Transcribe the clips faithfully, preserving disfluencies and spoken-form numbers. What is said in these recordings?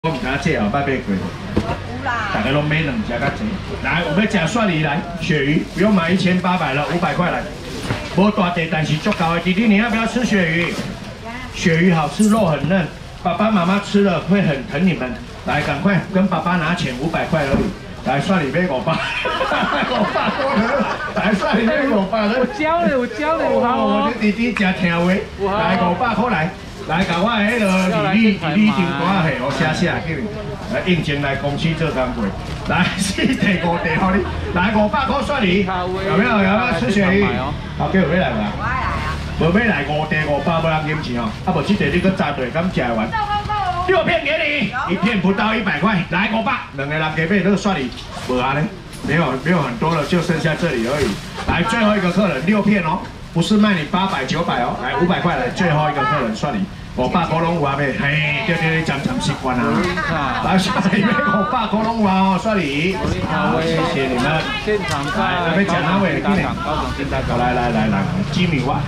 我唔敢借哦，捌买过。大家拢买两只较济。来，我们吃蒜鱼来，鳕鱼不用买一千八百了，五百块来。无大地，但是足够的。弟弟，你要不要吃鳕鱼？鳕鱼好吃，肉很嫩，爸爸妈妈吃了会很疼你们。来，赶快跟爸爸拿钱，五百块而已。来，蒜鱼买五百，五百多了。来，蒜鱼买五百了。 我教你，我教你，我好哦。我弟弟真听话。来，五百块来。 来，甲我迄个李李李电话嘿，我写写叫你来应征来公司做工作。来，四地五地好你，来五百块算你，有没有？有没有吃鳕鱼？好，叫有要来嘛？我爱来啊！无要来五地五百，无人金钱哦。啊，无这地你搁扎队，敢食完？六片给你，一片不到一百块，来五百，两个人加买那个算你，无啊呢？没有没有很多了，就剩下这里而已。来，最后一个客人六片哦。 不是卖你八百九百哦，来五百块来，最后一个客人算你，五百块拢有啊呗，嘿，对对对，暂暂习惯啊，来算你五百块拢有哦，算你，好，谢谢你们， 现场在来，那边讲哪位？ 高雄高雄现在来来来来，鸡米花，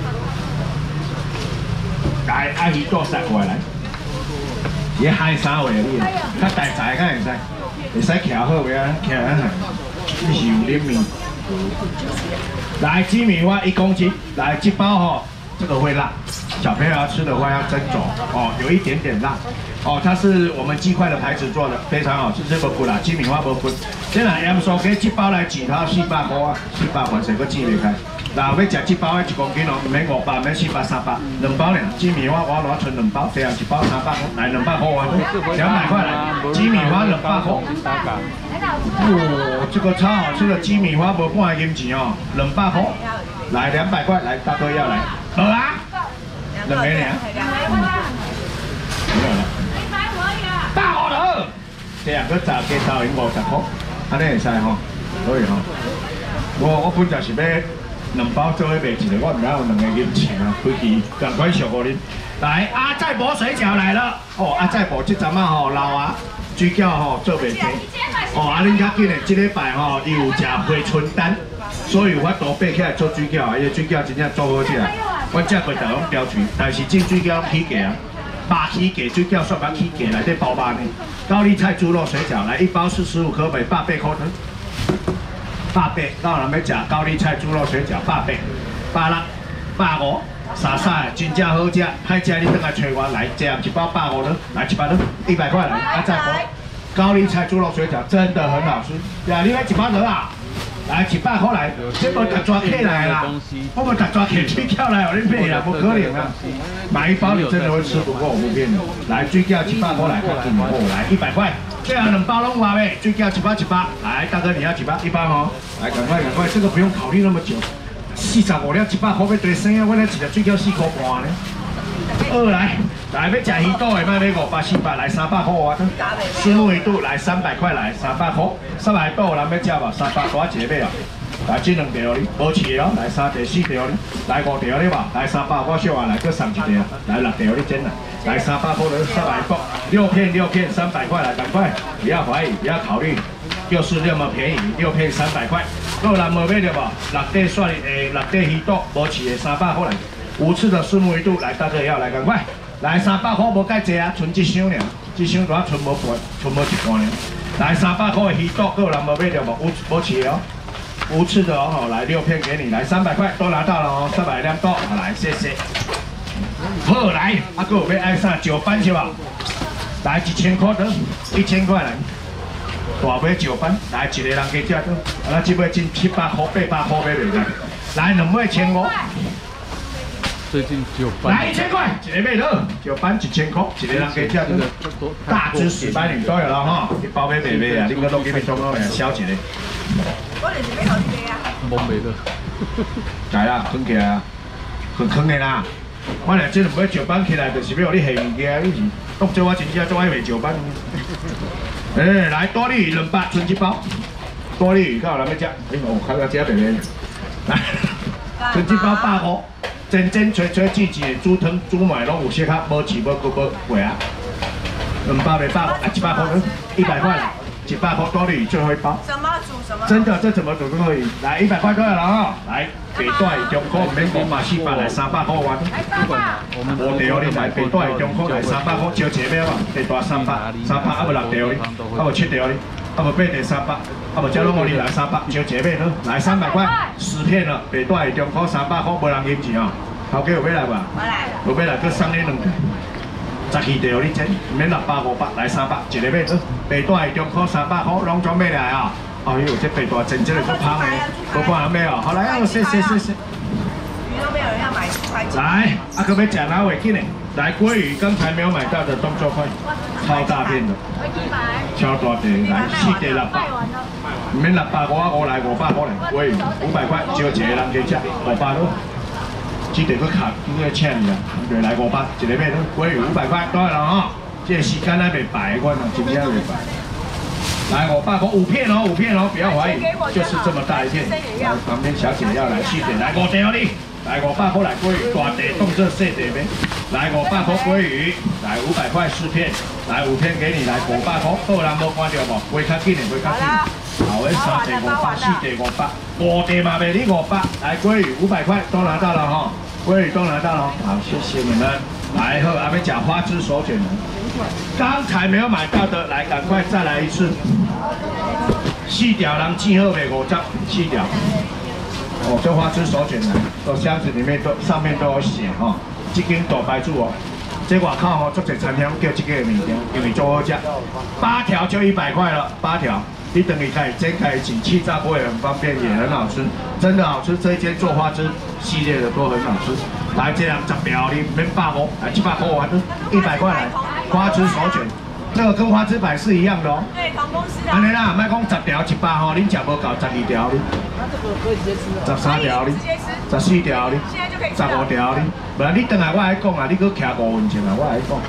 来阿姨多十过来，伊海啥话你？较大财敢会使，会使徛好袂啊？徛啊，你是有脸面。 来鸡米花一公斤，来这包哦，这个会辣，小朋友要吃的话要蒸走哦，有一点点辣哦，它是我们鸡块的牌子做的，非常好吃，这个不啦，鸡米花不分。先来 M 说给这包来几套四百块啊，四百块谁个记袂开？那要吃这包的一公斤哦，唔免五百，免四百三百，两包呢，鸡米花我攞存两包，这样一包三百块，来两百块啊，两百块来，鸡米花两百块。 哇，这个超好吃的鸡米花无半个银钱哦，两百块，来两百块，来大哥要来，好啊，两个呢？没有了，大好了，这样个炸鸡头用五十块，安尼会使吼，可以吼。我我本来是要两包做伙卖一个，我唔知有两个银钱啊，回去赶快小给恁。来，阿在博水饺来了，哦，阿在博这阵啊吼老啊。 水饺吼做袂成，哦，啊，恁较紧诶，即礼拜吼伊有食回春丹，所以有法度爬起来做水饺，伊个水饺真正做好食。我食过大拢标准，但是这水饺起价啊，八起价水饺算甲起价内底包肉呢。高丽菜猪肉水饺来一包四十五颗，卖百八块钱。百八，到人要食高丽菜猪肉水饺，百八、百六、百五。 傻傻的，真正好食，歹食你等来找我来，这样一包百五呢，来一包呢，一百块来，啊再包高丽菜猪肉水饺真的很好吃，呀，你来一包得啊？来一百块来，这无特抓起来啦，我无特抓起水饺来，互你买啦，不可能啊！买一包你真的会吃不过，我不骗你。来水饺一百块来，看进货来一百块，这样两包拢有呗，水饺一包一包，来大哥你要几包？一包哦，来赶快赶快，这个不用考虑那么久。 四十五粒一百块要多省啊！我咧一粒水饺四块半呢。二来，来要食鱼肚的，卖买五百四百，来三百块啊！石目鱼肚来三百块来三百块，三百肚人要食无？三百多一个买哦。来这两条哩，无饲的哦。来三条四条哩，来五条哩吧。来三百我小完来搁送一条，来六条哩真啦。来三百块的三百块，六片六片三百块来，赶快！不要怀疑，不要考虑。 就是那么便宜，六片三百块。有人无买着无？六底蒜诶，六底鱼肚无饲的三百块来。五次的虱目鱼肚来，大哥要来赶快来三百块无介济啊，剩一箱尔，一箱大剩无半，剩无一半尔。来三百块的鱼肚，有人无买着无？无无饲的哦，无刺的哦，来六片给你，来三百块都拿到了哦，三百两多，来谢谢。好来，啊哥要爱上九班是吧？来一千块的，一千块来。 大尾石斑，来一个人加食到，啊，这尾真七百块、八百块买袂来，来两尾千五。 最近九班。 来一千块，一个买到，石斑一千块，一个人加食到。大只石斑鱼都有了哈，一包买袂买啊？你个弄几片装落来，烧一个。 我就是买好这个啊。 冇卖的。 来啦，藏起来啊，很坑的啦。我俩这两尾石斑起来，就是要你下物件，你是当做我真正做爱卖石斑。 哎，来多利鱼两百，剩一包。多利鱼，看有人要食，哎，我看要食便便。来，剩一包百块，真真脆脆煮煮的猪汤、猪糜拢有适合，无饲无骨无贵啊。两包袂百，啊一百块，一百块啦。 一百块多你最后一包。 什么煮什么？ 真的，这怎么煮都可以。来，一百块都有了啊！来，北段中科唔免讲嘛，四百来三百块完。 不管了，我们无条你来北段中科来三百块，招一个嘛，地大三百，三百啊无六条你，啊无七条你，啊无八条三百，啊无这拢我你来三百，招一个呢，来三百块，十片了，北段中科三百块，无人饮钱哦。头家有要来无？ 我来了。 有要来，佮送你两个。十二条你整，免六百五百，来三百，一个买好。北段中科三百块，拢总买来啊！哎呦，这北段真正的够香的，够香的哦。好来，哦，谢谢谢谢。 鱼都没有人要买，快进。 来，啊，可要吃哪尾紧的？来，鲑鱼刚才没有买到的，动作快，超大片的，超大片，来四条六百，免六百五啊，我来五百块来，鲑鱼五百块，招一个人去吃，五百多。这条佫卡，应该欠你啊，就来五百，一个买都鲑鱼五百块，对了哈。这个时间还袂白，我真正袂白。来五百块五片哦，五片哦，不要怀疑，就是这么大一片。来，旁边小姐要来四条，来五条你，来五百块来鲑鱼，大条动这细条呗。来五百块鲑鱼，来五百块四片，来五片给你，来五百块，好人无看到无？会较紧的，会较紧。好，诶，三条五百，四条五百，五条嘛卖你五百，来鲑鱼五百块都拿到了哈。鲑鱼都拿到了，好，谢谢你们。来，后还没讲花枝手卷呢，刚才没有买到的，来赶快再来一次。四条人记好袂五十，四条。哦，这花枝手卷呢，都箱子里面都上面都有写哈，这间大牌子哦。这外口吼，足侪餐厅叫这个物件，因为做好食。八条就一百块了，八条。你等于可以煎开起，气炸锅也很方便，也很好吃，真的好吃。这一间做花枝系列的都很好吃。来，这样十条你免百五，来七百块完了，一百块来花枝手卷，这个跟花枝百是一样的哦。 对，同公司的。 安尼啦，莫讲十条一百吼，恁食无够十二条哩。 那这个可以直接吃的。 十三条哩，十四条哩， 现在就可以十五条哩。不然你等下我来讲啊，你搁徛五分钟啊，我来讲。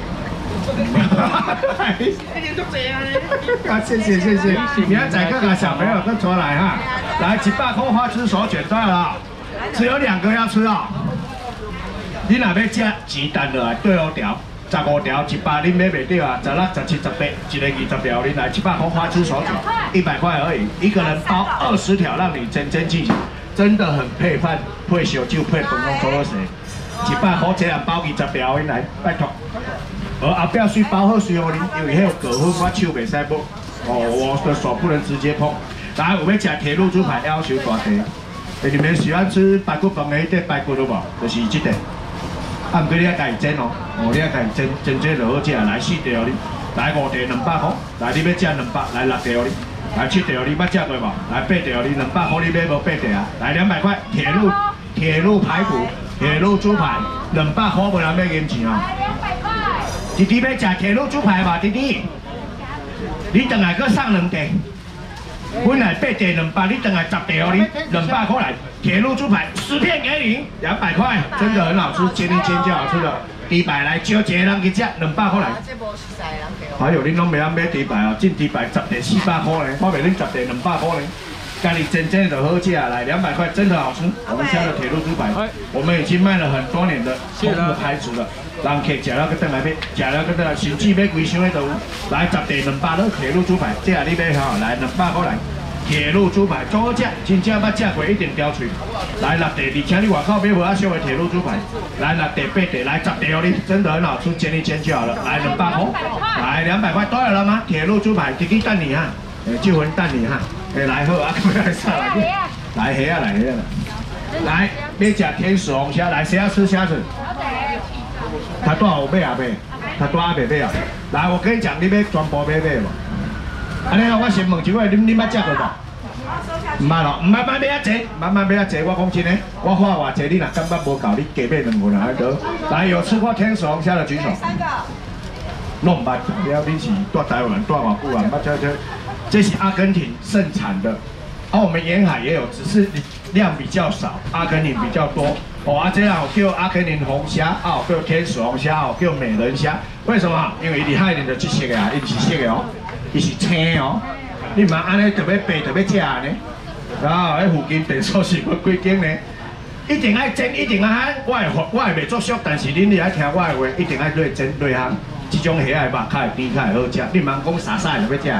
一点都这样嘞。 啊，谢谢谢谢，明仔载各个小朋友跟出来哈，来一百块花枝手卷对了，只有两个要吃啊。你若要吃钱单落来对五条，十五条一百恁买袂到啊，十六、十七、十八，一个二十条恁来七百块花枝手卷，一百块而已，一个人包二十条，让你真真进去，真的很配饭、配烧酒、配饭拢做好食。一百块这样包二十条恁来，拜托。而后壁水包好水哦，因为迄个果粉我手袂使摸，哦，我的手不能直接碰。来，有要吃铁路猪排，要求大地。你们喜欢吃排骨饭的迄块排骨了无？就是这个。啊，唔过你要家己煎哦，哦，你要家己煎，煎这就好食。来四条哩，来五条两百块，来你要吃两百，来六条哩，来七条你捌吃过无？来八条哩，两百块你买无八条啊？来两百块，铁路铁路排骨，铁路猪排，两百块无人要银钱哦。弟弟要吃铁路猪排吧，弟弟，你等下搁送两袋，本来八袋两百，你等下十条你两百块来，铁路猪排十片给你，两百块，真的很好吃，煎一煎就好吃了。猪排来招一个人去吃，两百块来。还有恁拢袂晓买猪排哦，进猪排十袋四百块呢，我卖恁十袋两百块呢。家里真正的好吃啊，来两百块，真的好吃。我们家的铁路猪排，我们已经卖了很多年的同个牌子了。人客食了个等来买，食了个等来，甚至买几箱的都有。来十袋两百了，铁路猪排，这下你买哈，来两百块来。铁路猪排做好食，真正捌食过一定叼嘴。来六袋，而且你外口买无啊俗的铁路猪排，来六袋八袋，来十条哩，真的很好吃，煎一煎就好了。来两百块，来两百块都有了吗？铁路猪排，弟弟等你哈，就魂等你哈。哎，来好啊，快来上来，来虾啊，来虾啊，来，要吃天使红虾，来谁要吃虾子？他多少买啊买？他多少买买啊？来，我跟你讲，你要全部买买无？安尼我先问一位，恁恁捌食过无？唔捌咯，唔捌买买啊济，慢慢买啊济。我讲真诶，我花偌济，你若感觉无够，你加买两份啊得。来，有吃过天使红虾的举手。 三个。 弄捌，了你是住台湾住偌久啊？捌这这。这是阿根廷盛产的，而、啊、我们沿海也有，只是量比较少，阿根廷比较多。哦，啊这样叫阿根廷红虾，哦叫天使红虾，哦叫美人虾。为什么？因为伊海里的这色啊，伊是色的哦，伊是青哦。你嘛安尼特别白特别食呢？啊，迄附近电视是要几间呢？一定爱煎，一定爱喊。我会我会袂作俗，但是恁你爱听我的话，一定爱落煎落烘。这种虾的肉较会甜，较会好食。你莫讲傻傻就要食。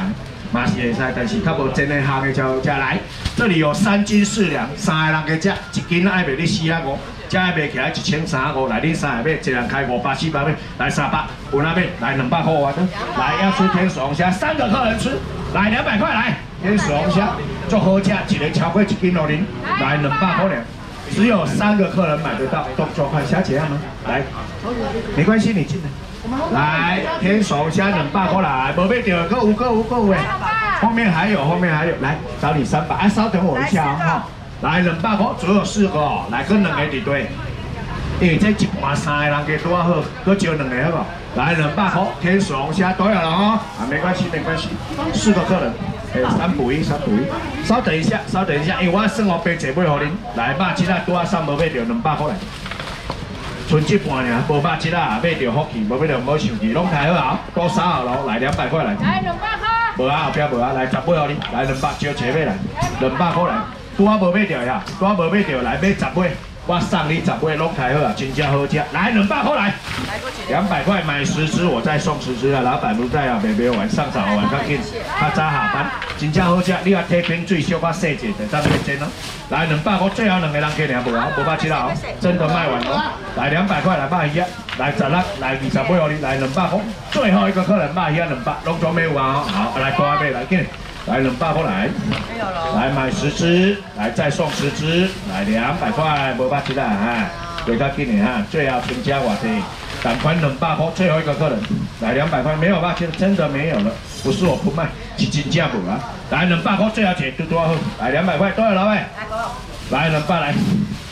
嘛是会使，但是较无真的烘的才好食。来，这里有三斤四两，三个人加食，一斤爱卖你四啊五，加爱卖起来一千三啊五。来，恁三个买，一人开五百、四百买，来三百，有哪买？来两百块我的。来，要吃天使龙虾，三个客人吃，来两百块来。天使龙虾，做好吃，一个超过一斤哦您，来两百块两。只有三个客人买得到，动作快，小姐啊吗？来，没关系，你进来。来，天手虾两百块来，无买到，够有够有够有诶。后面还有，后面还有，来找你三百，哎，稍等我一下啊。来，两百块，只有四个哦，来跟两个一对。因为这一盘三个人给多好，搁招两个好不好？来，两百块，天使龙虾都有了哦，啊，没关系，没关系，四个客人。哎，三补一，三补一。稍等一下，稍等一下，因为我算我杯坐买互恁。来，肉质啊，拄啊送无买着两百块来。剩一半尔，无肉质啊，买着福气，无买着唔好生气，拢太好啊，多三号咯，来两百块来。 来两百块。 无啊，后壁无啊，来十尾互你，来两百招车买来，两百块来。拄啊无买着呀，拄啊无买着来买十尾。我送你十尾，拢太好啊，真正好食。来两百块来。两百块买十只，我再送十只啊！老板不在啊，袂袂晚上早晚较紧，较早下班，真正好食。你啊体冰水小可细一点，再买煎咯。来两百块，最后两个人给两无啊，无八七啦哦，真的卖完了。来两百块来卖鱼啊，来十六，来二十尾哦，你来两百块，最后一个客人卖鱼啊两百，拢总没有啊！好，来多买来紧，来两百块来， 没有了。来买十只，来再送十只，来两百块，无八七啦哈，对较紧的哈，最后成交偌济。赶快两百块，最后一个客人来两百块，没有吧？现在真的没有了，不是我不卖，是真正无啊！来两百块，最后一个多多好，来两百块，多少老板？来两百来，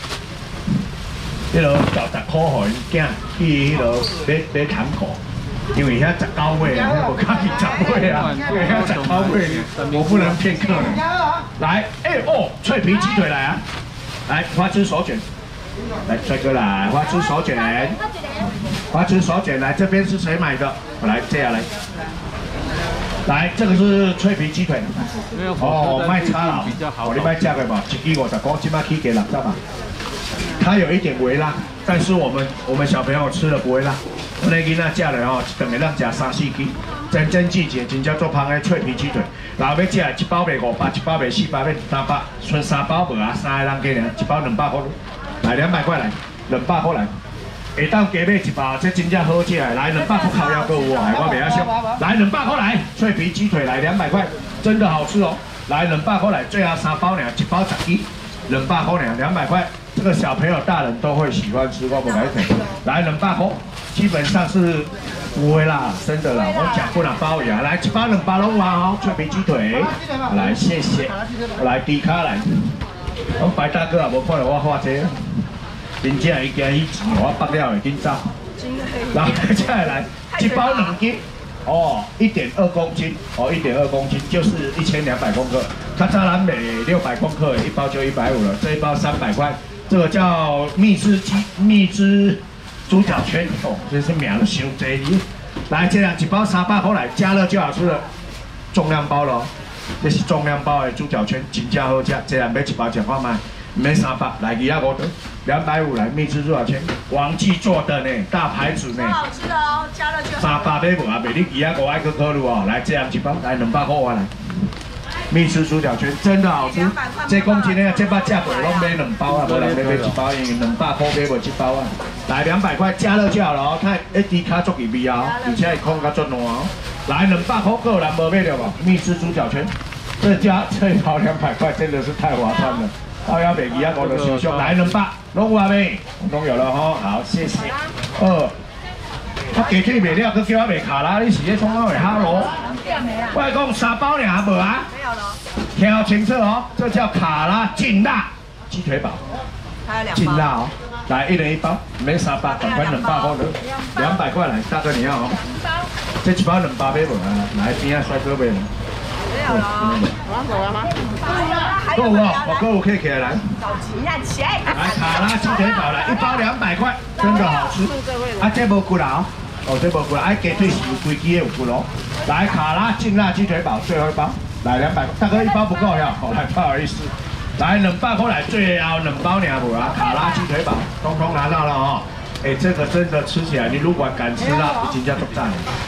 迄落九十块互因囝去迄落买买糖果，因为遐十九尾啊，我讲伊十尾啊，因为遐十九尾，我不能骗客人。来，哎哦，脆皮鸡腿来啊！来，花枝手卷。来，帅哥来，花枝手卷，花枝手卷来，这边是谁买的？我来这样来，来，这个是脆皮鸡腿，哦，卖差了，我你卖价格吧，一支五十块，起码可以给六十吧。它有一点微辣，但是我们我们小朋友吃了不会辣。我那囡仔食了哦，等下咱食三四支，真真季节真叫做芳的脆皮鸡腿。然后要食一包卖五百，一包卖四百，要三百，剩三包无啊，三个人给俩，一包两百块。来两百块来，两百块来，下当加买一包，这真正好食。来两百块烤腰够有哦，我袂晓想。来两百块来，脆皮鸡腿来两百块，真的好吃哦。来两百块来，最后三包俩，一包十支，两百块俩，两百块。这个小朋友、大人都会喜欢吃，我不来讲。来两百块，基本上是不会啦，真的啦，我讲不能包呀。来一包两包拢哇哦，脆皮鸡腿，来谢谢。来低卡来。我白大哥也无看到我画这，真正伊惊伊钱，我绑了会紧走。然后接下来一包两斤，哦，一点二公斤，哦，一点二公斤就是一千两百公克。它扎兰美六百公克，一包就一百五了，这一包三百块。这个叫蜜汁鸡，蜜汁猪脚圈，哦，这是名伤济。来，这样一包三百块来，加热就好吃了，重量包了。这是重量包的猪脚圈，真正好吃。这样买一包吃看卖，唔免三百，来二啊五吨，两百五来蜜汁猪脚圈，王记做的呢，大牌子呢。 好吃的哦，加热就。 三百买无啊？卖你二啊五爱去考虑哦。来，这样一包，来两百块我来。蜜汁猪脚圈真的好吃，这公斤呢，这把价过拢买两包啊，无人买买一包，因为两百块买无一包啊。来两百块加热就好了哦，看一滴卡足入味啊，而且会空卡足软哦。来两百块，个人无买了吧？蜜汁猪脚圈，这家这一包两百块真的是太划算了。到要卖二啊五就收上，来两百，拢有啊未？拢有了吼，好谢谢。二，我鸡腿卖了，佮叫我卖卡拉，你是咧创我卖哈罗？我讲三包俩无啊？ 没有了。 听好清楚哦，这叫卡拉劲辣鸡腿堡， 还有两包。 劲辣哦。来，一人一包，没三百，赶快两百块了，两百块来，大哥你要哦。这一包两百买无啊？来边啊帅哥买了。 没有了。有了吗？ 够哦，我够可以起来来。 着急呀，起来。 来卡拉鸡腿堡来，一包两百块，真的好吃。啊，这无骨啦哦，哦这无骨啦，哎鸡腿是有规支的有骨咯。来卡拉劲辣鸡腿堡最后一包，来两百，大哥一包不够呀，好来不好意思。来两百块来，最后两包两无啊，卡拉鸡腿堡，通通拿到了哦。哎，这个真的吃起来，你如果敢吃辣，已经叫做赞了。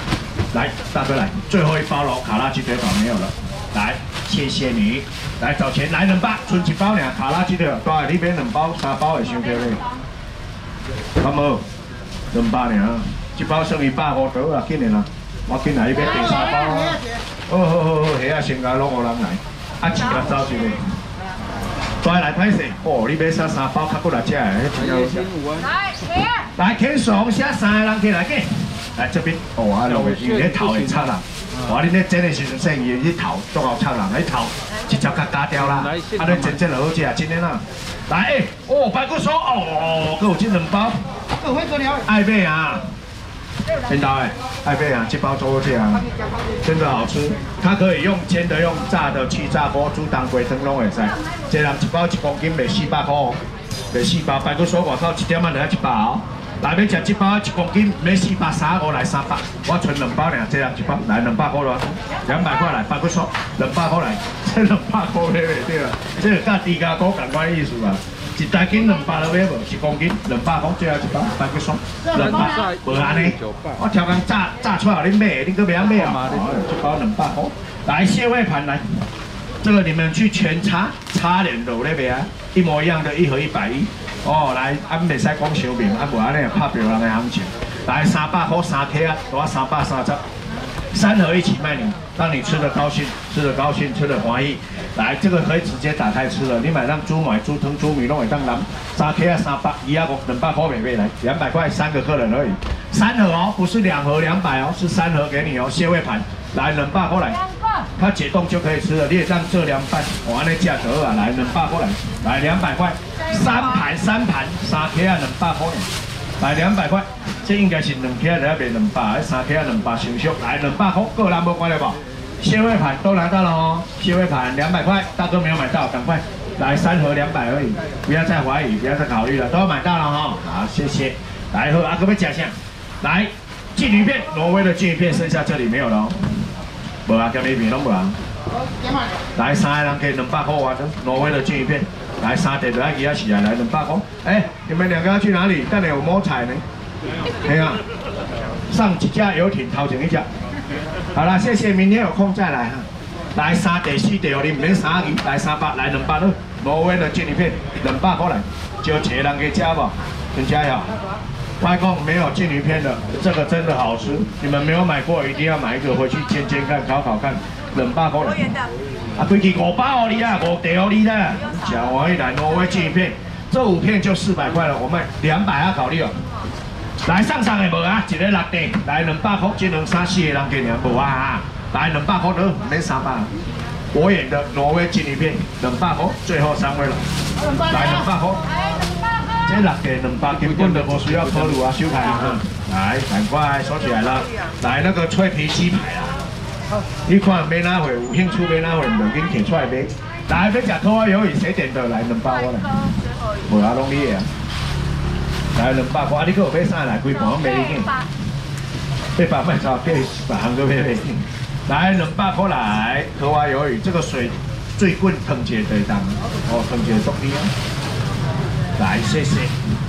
来，大哥来，最后一包喽，卡拉鸡腿堡没有了，来，谢谢你，来找钱，来两包，剩一包俩，卡拉鸡腿堡，多你买两包、三包会伤多咧，好无？两包俩，一包剩一百五多啊，紧的啦，我紧来，你买第三包啊。好好好好，遐啊先甲拢有人来，啊钱甲走一个，再来歹势，哦，你买三三包，较过来吃的，迄真好食。 来，钱。 来，牵手写三个人起来，给。来这边，哦，啊，两个因咧头会插人，哇，你咧蒸的时阵说伊去头都好插人，迄头直接甲加掉啦，啊，你真正好食，真的啦。来，诶，哦，排骨酥，哦，佮有这两包， 各位哥聊， 爱买啊，听到诶，爱买啊，这包做好食啊，真的好吃。它可以用煎的、用炸的、气炸锅、煮当归汤拢会使。一人一包一公斤卖四百块哦，卖四包排骨酥外口一点仔就要一百哦。来要食一包一公斤，买四百三十五来三百，我存两包尔，这样一包来两百块咯，两百块来排骨酥，两百块来，这两百块买袂对啦，这个甲猪家锅同款意思啊，一大斤两百都买无，一公斤两百块，最后一包排骨酥，两百，无安尼，我超工炸炸出来，恁买，恁搁袂晓买啊？一包两百块，来蟹味盘来，这个你们去全差差点肉那边啊，一模一样的，一盒一百一。哦，来，啊，袂使讲伤面，啊，无安尼拍票人的行情。来，三百块三 K 啊，多三百三十，三盒一起卖你，让你吃得高兴，吃得高兴，吃得欢喜。来，这个可以直接打开吃了，你买让猪买猪汤、猪米拢会当蓝。三 K 啊，三百，一啊五两百块免费来，两百块三个客人而已。三盒哦，不是两盒两百哦，是三盒给你哦，蟹味盘，来两百块来。它解冻就可以吃了，你也当这凉拌，我安尼价格啊，来两百块来，来两百块，三盘三盘三 K 啊两百块，来两百块，这应该是两 K 啊，就要卖两百，三 K 啊两百成熟，来两百块，个人无关了吧？蟹味盘都拿到了哦，蟹味盘两百块，大哥没有买到，赶快来三盒两百而已，不要再怀疑，不要再考虑了，都买到了哈，好谢谢，来喝阿哥要吃啥？来鲫鱼片，挪威的鲫鱼片剩下这里没有了哦。无啊，叫你片拢无啊。来三个人给两百块啊，挪威的鲫鱼片，来三碟就要几啊起来，来两百块。哎，你们两个要去哪里？但你有摸彩呢？没有。上几架游艇，头前一架。好了，谢谢，明天有空再来哈。来三碟四碟，你唔免三个，来三百，来两百了。挪威的鲫鱼片，两百块来，就一个人给吃不？真加油！外公没有鲫鱼片的，这个真的好吃，你们没有买过一定要买一个回去煎煎看，烤烤看，两百块。啊，规矩五包哦你啊，五碟哦你啦，小王一来挪威鲫鱼片，这五片就四百块了，我们两百啊考虑哦。来上上的无啊，一个六碟，来两百块，这两三四个人给你无啊，来两百块都没三百。我演的挪威鲫鱼片两百块，最后三位了，来两百块。这六个两百根本就不需要考虑啊，收台啊！来，赶快收起来了。来那个脆皮鸡排啊，你看买哪会有兴趣买哪会，就紧摕出来买。来，要食烤花鱿鱼，谁点的？来两百块来，无啊，拢你的啊。来两百块，啊，你搁有买啥来？规盘卖你紧，八百卖超过十行都卖你紧。来两百块来，烤花鱿鱼，这个水最滚腾起的当，哦，腾起足厉害。来，谢谢。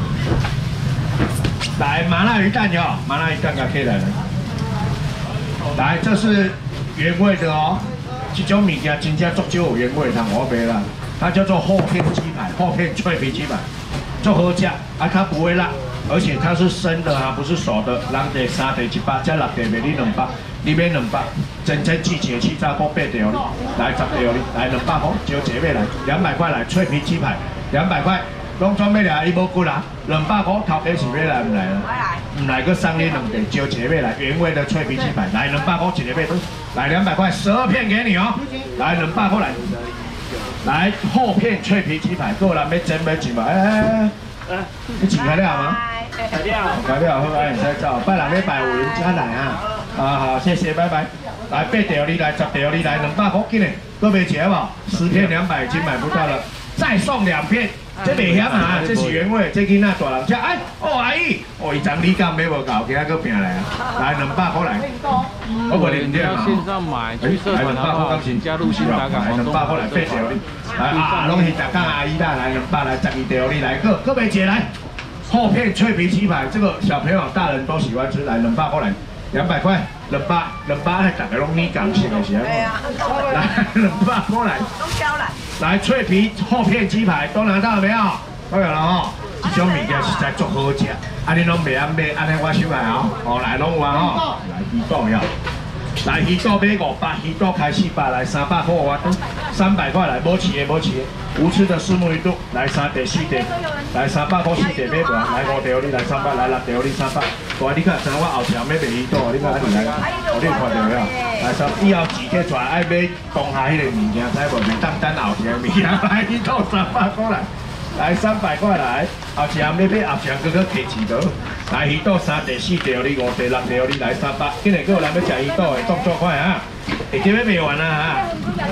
来，麻辣鱼蛋有，麻辣鱼蛋可以来了。来，这是原味的哦。这种物件真正足少有原味，通我卖啦。它叫做厚片鸡排，厚片脆皮鸡排，足好食，啊，它不会辣，而且它是生的啊，不是熟的。人地三地一百，加六地卖你两百，你买两百，真正季节气炸锅八条哩，来十条哩，来两百块，就这边来，两百块来脆皮鸡排，两百块。拢准备来，伊无骨啦，两百块头家是要来唔来了？唔来个送你两个，就一个要来原味的脆皮鸡排，来两百块一个要倒，来两百块十二片给你哦，来两百块来，来厚片脆皮鸡排，够人要蒸要煮嘛？哎哎哎，你煮开了吗？开了，开了好，哎，唔使走，拜六礼拜有人家来啊，啊好，谢谢，拜拜。来八条你来，十条你来，两百块紧嘞，都没钱无？十片两百已经买不到了，再送两片。这袂险啊，这是原味，这囡仔大人吃。哎，哦阿姨，哦伊昨你讲买无够，今仔佫拼来啊，来两百块来，我无你唔对嘛？ 线上买，去社团的话，请加入新达港来两百块来八条你，来啊，拢是大港阿姨啦，来两百来十二条你来个，各位姐来，厚片脆皮鸡排，这个小朋友大人都喜欢吃，来两百块来， 两百块，两百，两百还大家拢你讲是的是啊。来，两百过来。 都挑来。 来，脆皮厚片鸡排都拿到了没有？都有了吼。这种物件实在足好食，啊你拢袂晓买，安尼我收来哦。哦，来拢有啊吼。来鱼肚要。来鱼肚买五百，鱼肚开四百，来三百块我都三百块来，无饲的无饲的。无吃的虱目鱼肚，来三地四地，来三百块四地买无？来五条你来三百，来六条你三百。大你看，知我后条要卖鱼肚，你看安尼来，我你看到了？来三，以后自己出来爱买当下迄个物件，知无？袂当等后条物件，来鱼肚三百块来，来三百块来，后条要买后条搁搁客气到。来鱼肚三地四条你五地六条你来三百，今日搁有人要食鱼肚的，动作快啊！会记要卖完啊哈！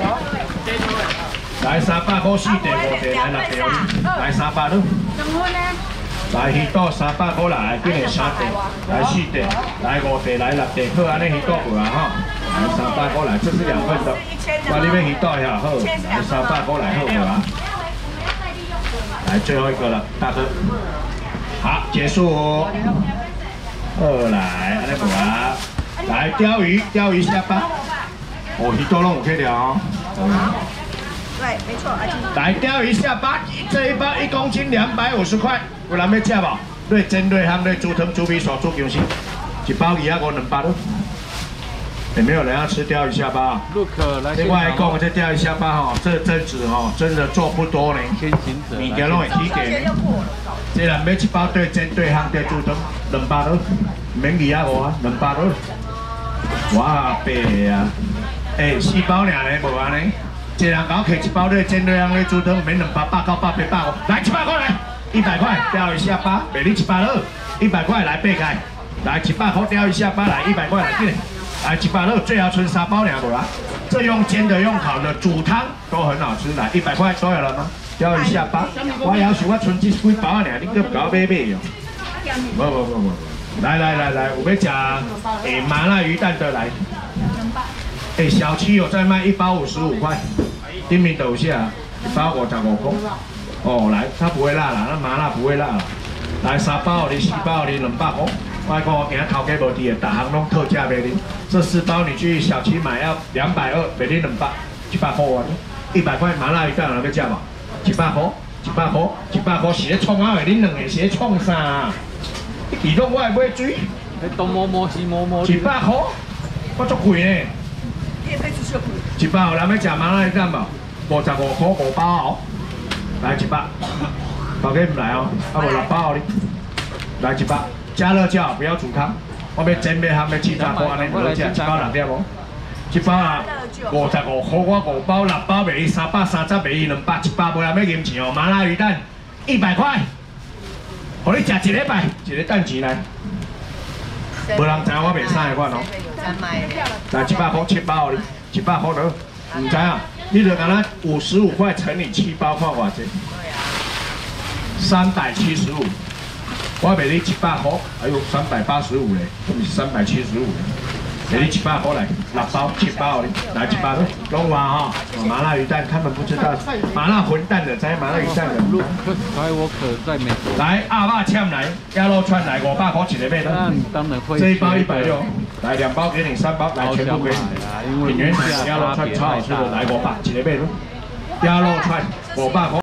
来三百块四地五地来六条，来三百咯。来鱼肚三百块来，今日三地，来四地，来五地，来六地，好安尼鱼肚有啊吼。来三百块来，这是两份的。哇，你要鱼肚呀好，来三百块来好有啊。来最后一个了，大哥。好，结束哦。二来，安尼有啊。来鲷鱼，鲷鱼下巴。哦，鱼肚拢有去了哦。 对，没错，而且来鲷鱼下巴，这一包一公斤两百五十块，有人要吃无？对煎对汤对猪汤猪皮手猪姜丝，一包二啊五两百咯。有没有人要吃鲷鱼下巴？ Look， 来。 另外讲这鲷鱼下巴哈，这阵子哈真的做不多呢， 天行者， 物件拢会起价呢。这人要一包对煎对汤对猪汤两百咯，免二啊五啊，两百咯。哇，白啊！哎，四包尔呢，无安尼。 一人搞摕一包对煎对汤对猪汤，免两百八九百八百五，来一百块来，一百块鲷鱼下巴，卖你一百二，一百块来八开，来一百块鲷鱼下巴来，一百块来进，来一百二，最后剩三包两无啦。这用煎的用烤的煮汤都很好吃，来一百块都有了吗？鲷鱼下巴，我要求我存这几包尔，你搁搞买买哦。不不不不，来来来来，有要吃诶麻辣鱼蛋的来。 哎，小七有在卖，一包五十五块，丁面都有写，一包五十五块。哦，来，它不会辣啦，那麻辣不会辣啦。来三包你，四包你，两百块。我讲我今仔头家无伫的，大行拢特价卖你。这四包你去小七买要两百二，卖你两百，一百块完，一百块麻辣鱼蛋有要吃无？一百块，一百块，一百块是咧创啊的，恁两个是咧创啥？移动我会买水。 你东摸摸西摸摸。 一百块，我足贵呢。 一百有人要吃麻辣鱼蛋无？五十五块五包哦，来一百，头家唔来哦，啊无六包你，来一百，加热就好，不要煮汤。我要煎要烘要七八块安尼，好食，一包六点无？一包啊，五十五块我五包，六包卖伊三百三十卖伊两百，一百无人要银钱哦。麻辣鱼蛋一百块，互你食一礼拜，一个蛋钱来。 无人知我卖啥个款哦。来一百块七包你，一百块了，唔知啊？你就讲咱五十五块乘以七包，看偌济？三百七十五。我卖你一百块，还有三百八十五嘞，你三百七十五。卖你一百块来，六包七包你，来一百咯，拢话哈。麻辣鱼蛋，他们不知道麻辣混蛋的，在麻辣鱼蛋的。 Skywalker 在美国。 来阿爸呛来，鸭肉串来五百块一个卖的。 当然会。 这一包一百六，来两包给你，三包来全部给你。品源鸭肉串超好吃的，来五百一个卖的。鸭肉串五百块。